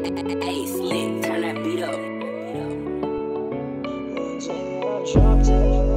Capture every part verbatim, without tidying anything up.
Hey, Slick, turn that beat up. Dropped it.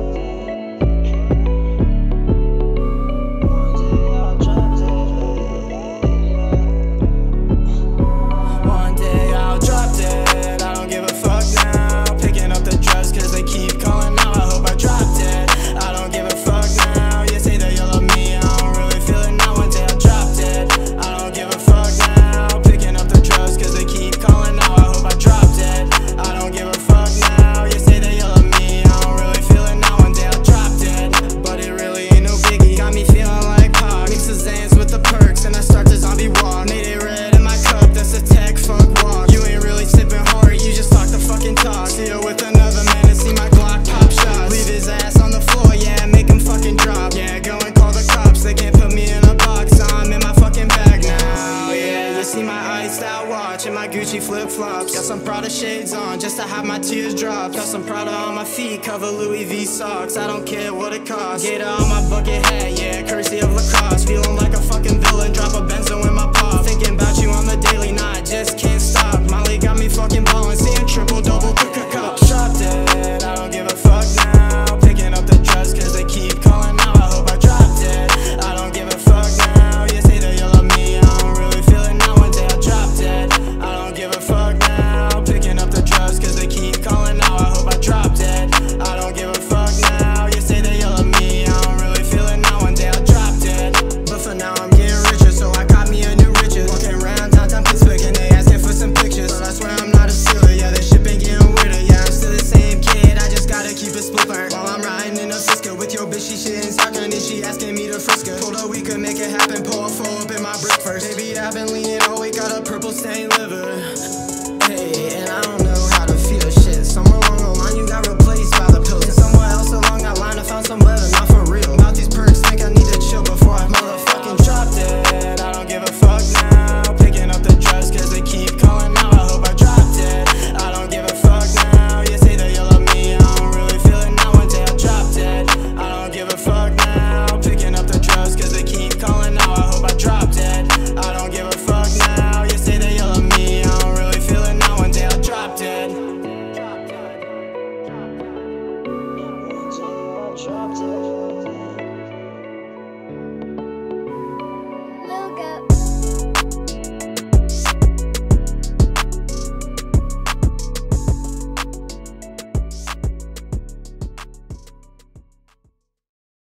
In my Gucci flip-flops, got some Prada shades on just to have my tears drop. Got some Prada on my feet, cover Louis V socks. I don't care what it costs. Gator on my bucket hat, yeah, courtesy of Lacoste. Feeling like a fucking villain, drop a benzo in my pop. Thinking about you on the daily, nah, I just can't stop. Molly got me fucking ballin', seeing triple double cook cup. Dropped it, I don't give a fuck now. Picking up the drugs cause they keep calling out. I hope I dropped it, I don't give a fuck now. You say that you love me, I don't really feel it now. One day I dropped it, I don't give a fuck now. Picking up the drugs cause they keep calling out. I hope I dropped it, I don't give a fuck now. You say that you love me, I don't really feel it now. One day I dropped it, but for now I'm getting richer, so I got me a new riches. Walking around downtown Pittsburgh and they asking for some pictures, but I swear I'm not a stealer, yeah, this shit been getting weirder. Yeah, I'm still the same kid, I just gotta keep it split burnt. While I'm riding in a Cisco with your bitch, she shitting soccer and she asking me to frisk her. Told her we could make it happen, pour a four up in my brick first. Baby, I've been leaning all week, got a purple stained liver. Hey, and I don't know how to feel shit. Somewhere along the line you got replaced by the pills, and somewhere else along that line I found some better, not for real. About these perks, think I need to chill before I motherfucking dropped it. I don't give a fuck now. Picking up the drugs cause they keep calling out. I hope I dropped it, I don't give a fuck now. You say that you love me, I don't really feel it now. One day I dropped it, I don't give a fuck now.